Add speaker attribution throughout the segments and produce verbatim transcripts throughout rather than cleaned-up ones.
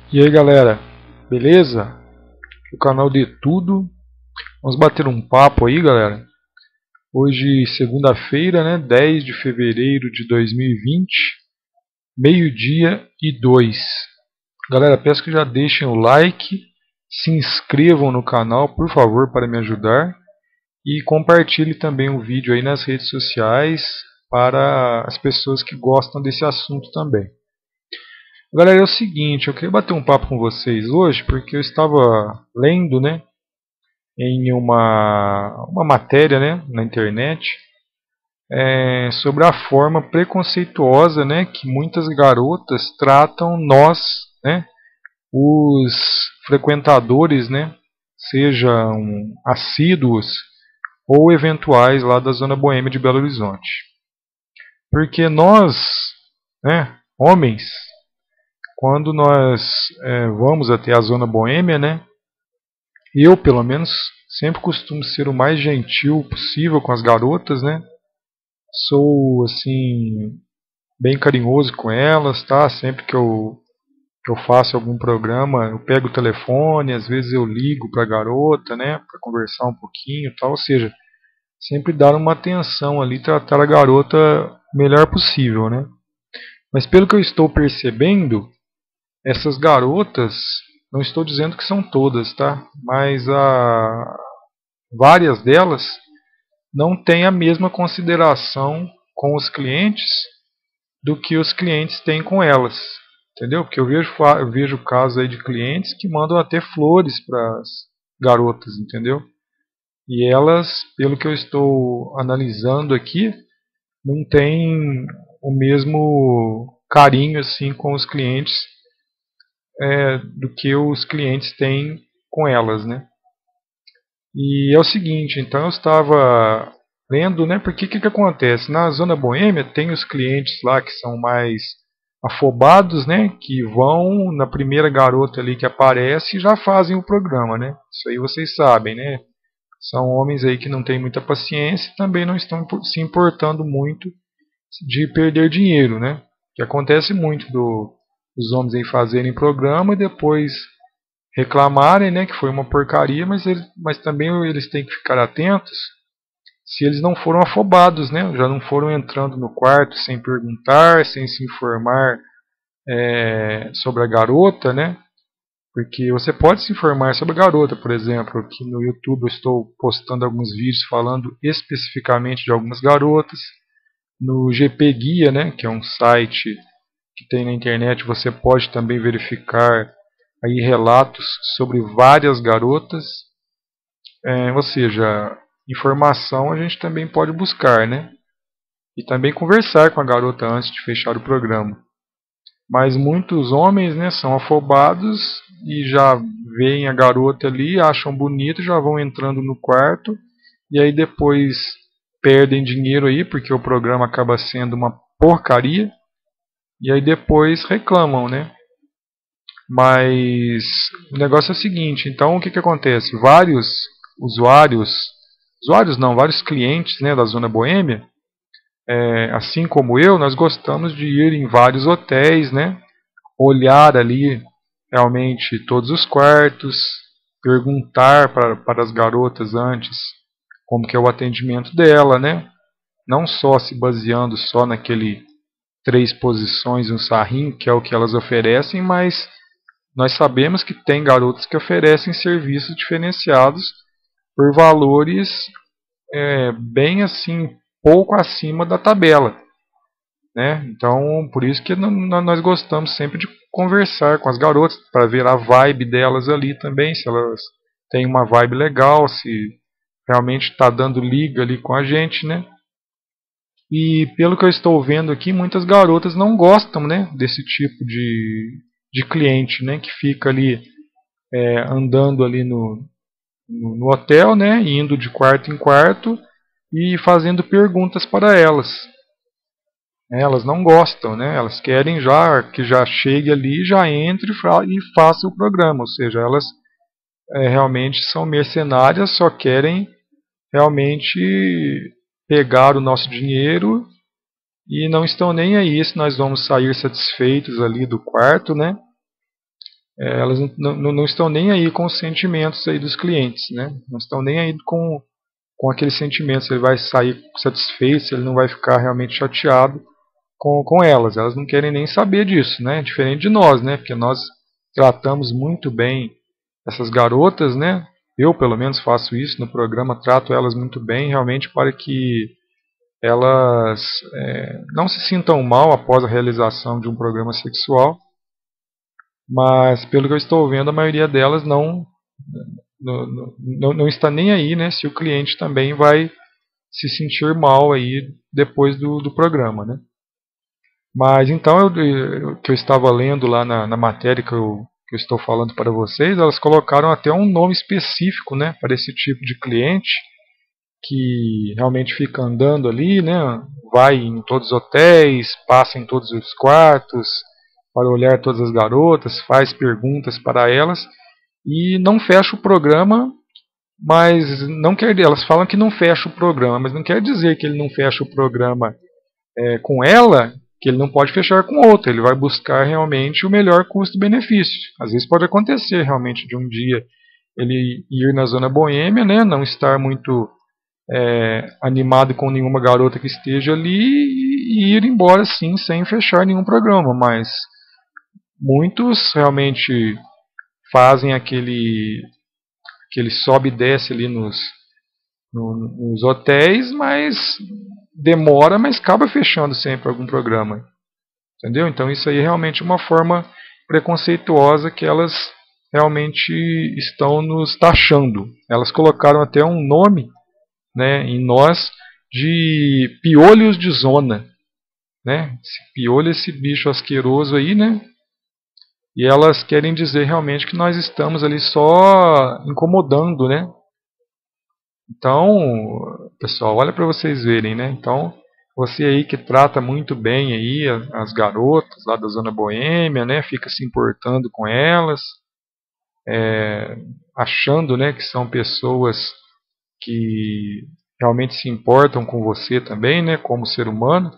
Speaker 1: E aí galera, beleza? O canal de tudo. Vamos bater um papo aí galera. Hoje segunda-feira, né, dez de fevereiro de dois mil e vinte, meio-dia e dois. Galera, peço que já deixem o like, se inscrevam no canal, por favor, para me ajudar. E compartilhe também o vídeo aí nas redes sociais para as pessoas que gostam desse assunto também. Galera, é o seguinte, eu queria bater um papo com vocês hoje porque eu estava lendo, né, em uma, uma matéria, né, na internet é, sobre a forma preconceituosa, né, que muitas garotas tratam nós, né, os frequentadores, né, sejam assíduos ou eventuais lá da Zona Boêmia de Belo Horizonte. Porque nós, né, homens, quando nós é, vamos até a Zona Boêmia, né, eu pelo menos sempre costumo ser o mais gentil possível com as garotas, né, sou assim bem carinhoso com elas, tá? Sempre que eu, que eu faço algum programa, eu pego o telefone, às vezes eu ligo para a garota, né, para conversar um pouquinho, tal, ou seja, sempre dar uma atenção ali, tratar a garota o melhor possível, né? Mas pelo que eu estou percebendo, essas garotas, não estou dizendo que são todas, tá? Mas a, várias delas não têm a mesma consideração com os clientes do que os clientes têm com elas, entendeu? Porque eu vejo, eu vejo casos aí de clientes que mandam até flores para as garotas, entendeu? E elas, pelo que eu estou analisando aqui, não têm o mesmo carinho assim com os clientes é, do que os clientes têm com elas, né? E é o seguinte, então eu estava lendo, né? Porque o que, que acontece? Na Zona Boêmia tem os clientes lá que são mais afobados, né? Que vão na primeira garota ali que aparece e já fazem o programa, né? Isso aí vocês sabem, né? São homens aí que não têm muita paciência e também não estão se importando muito de perder dinheiro, né? Que acontece muito do, dos homens aí fazerem programa e depois reclamarem, né, que foi uma porcaria, mas, eles, mas também eles têm que ficar atentos se eles não foram afobados, né? Já não foram entrando no quarto sem perguntar, sem se informar é, sobre a garota, né? Porque você pode se informar sobre a garota, por exemplo, aqui no YouTube eu estou postando alguns vídeos falando especificamente de algumas garotas. No G P Guia, né, que é um site que tem na internet, você pode também verificar aí relatos sobre várias garotas. É, ou seja, informação a gente também pode buscar, né? E também conversar com a garota antes de fechar o programa. Mas muitos homens, né, são afobados e já veem a garota ali, acham bonito, já vão entrando no quarto e aí depois perdem dinheiro aí porque o programa acaba sendo uma porcaria e aí depois reclamam, né? Mas o negócio é o seguinte, então o que, que acontece? Vários usuários, usuários não, vários clientes, né, da Zona Boêmia, é, assim como eu, nós gostamos de ir em vários hotéis, né, olhar ali realmente todos os quartos, perguntar para, para as garotas antes como que é o atendimento dela, né, não só se baseando só naquele três posições, um sarrinho, que é o que elas oferecem, mas nós sabemos que tem garotas que oferecem serviços diferenciados por valores é, bem assim, pouco acima da tabela, né? Então, por isso que nós gostamos sempre de conversar com as garotas, para ver a vibe delas ali também, se elas têm uma vibe legal, se realmente está dando liga ali com a gente, né? E pelo que eu estou vendo aqui, muitas garotas não gostam, né, desse tipo de, de cliente, né, que fica ali é, andando ali no, no, no hotel, né, indo de quarto em quarto e fazendo perguntas para elas. Elas não gostam, né, elas querem já que já chegue ali, já entre e faça o programa, ou seja, elas é, realmente são mercenárias, só querem realmente pegar o nosso dinheiro e não estão nem aí se nós vamos sair satisfeitos ali do quarto, né? é, elas não, não, não estão nem aí com os sentimentos aí dos clientes, né? Não estão nem aí com, com aquele sentimento, se ele vai sair satisfeito, se ele não vai ficar realmente chateado com, com elas. Elas não querem nem saber disso, né? Diferente de nós, né? Porque nós tratamos muito bem essas garotas, né? Eu, pelo menos, faço isso no programa, trato elas muito bem, realmente, para que elas é, não se sintam mal após a realização de um programa sexual, mas, pelo que eu estou vendo, a maioria delas não, não, não, não está nem aí, né? Se o cliente também vai se sentir mal aí depois do, do programa, né? Mas então, eu, eu, que eu estava lendo lá na, na matéria que eu, que eu estou falando para vocês, elas colocaram até um nome específico, né, para esse tipo de cliente que realmente fica andando ali, né, vai em todos os hotéis, passa em todos os quartos para olhar todas as garotas, faz perguntas para elas e não fecha o programa, mas não quer, elas falam que não fecha o programa, mas não quer dizer que ele não fecha o programa é, com ela, que ele não pode fechar com outra, ele vai buscar realmente o melhor custo-benefício. Às vezes pode acontecer realmente de um dia ele ir na zona boêmia, né, não estar muito é, animado com nenhuma garota que esteja ali e ir embora sim, sem fechar nenhum programa, mas muitos realmente fazem aquele, aquele sobe e desce ali nos, no, nos hotéis, mas demora, mas acaba fechando sempre algum programa. Entendeu? Então isso aí é realmente uma forma preconceituosa que elas realmente estão nos taxando. Elas colocaram até um nome, né, em nós de piolhos de zona. Né? Esse piolho, esse bicho asqueroso aí, né? E elas querem dizer realmente que nós estamos ali só incomodando, né? Então, pessoal, olha para vocês verem, né? Então, você aí que trata muito bem aí as garotas lá da zona boêmia, né? Fica se importando com elas, é, achando, né, que são pessoas que realmente se importam com você também, né, como ser humano.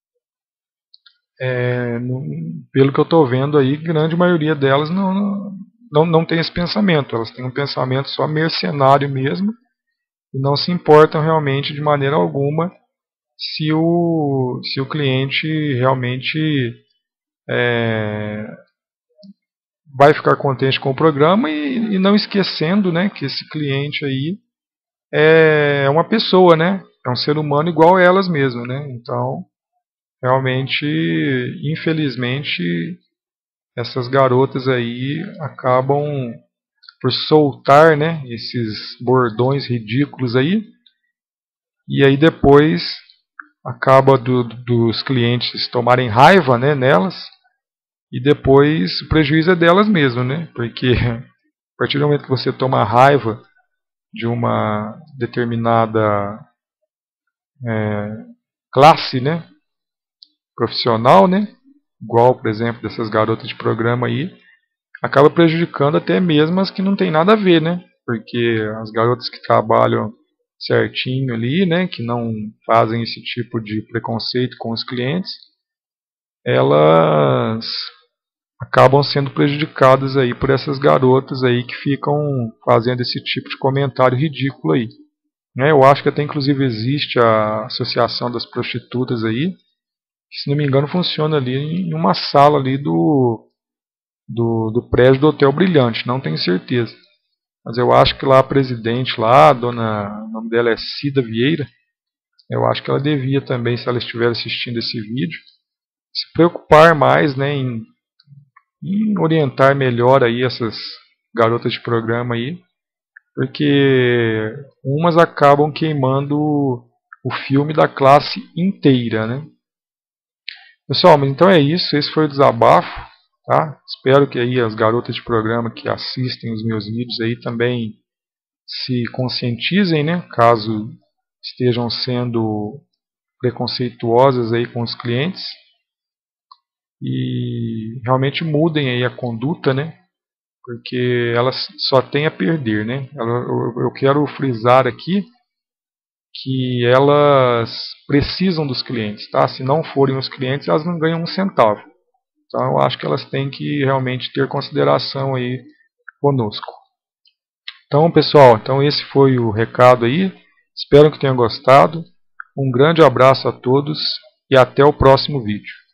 Speaker 1: É, no, pelo que eu estou vendo aí, grande maioria delas não, não, não tem esse pensamento. Elas têm um pensamento só mercenário mesmo e não se importam realmente de maneira alguma se o, se o cliente realmente é, vai ficar contente com o programa e, e não esquecendo, né, que esse cliente aí é uma pessoa, né, é um ser humano igual a elas mesmas, né, então realmente, infelizmente, essas garotas aí acabam por soltar, né, esses bordões ridículos aí, e aí depois acaba do, dos clientes tomarem raiva, né, nelas, e depois o prejuízo é delas mesmas, né, porque a partir do momento que você toma raiva de uma determinada é, classe, né, profissional, né, igual, por exemplo, dessas garotas de programa aí, acaba prejudicando até mesmo as que não tem nada a ver, né, porque as garotas que trabalham certinho ali, né, que não fazem esse tipo de preconceito com os clientes, elas acabam sendo prejudicadas aí por essas garotas aí que ficam fazendo esse tipo de comentário ridículo aí. Né? Eu acho que até inclusive existe a Associação das Prostitutas aí, que, se não me engano, funciona ali em uma sala ali do, do, do prédio do Hotel Brilhante, não tenho certeza. Mas eu acho que lá a presidente lá, a dona, o nome dela é Cida Vieira, eu acho que ela devia também, se ela estiver assistindo esse vídeo, se preocupar mais, né, em, em orientar melhor aí essas garotas de programa aí, porque umas acabam queimando o filme da classe inteira, né? Pessoal, mas então é isso, esse foi o desabafo, tá? Espero que aí as garotas de programa que assistem os meus vídeos aí também se conscientizem, né? Caso estejam sendo preconceituosas aí com os clientes e realmente mudem aí a conduta, né? Porque elas só têm a perder, né? Eu quero frisar aqui que elas precisam dos clientes, tá? Se não forem os clientes, elas não ganham um centavo. Então eu acho que elas têm que realmente ter consideração aí conosco. Então pessoal, então esse foi o recado aí. Espero que tenham gostado. Um grande abraço a todos e até o próximo vídeo.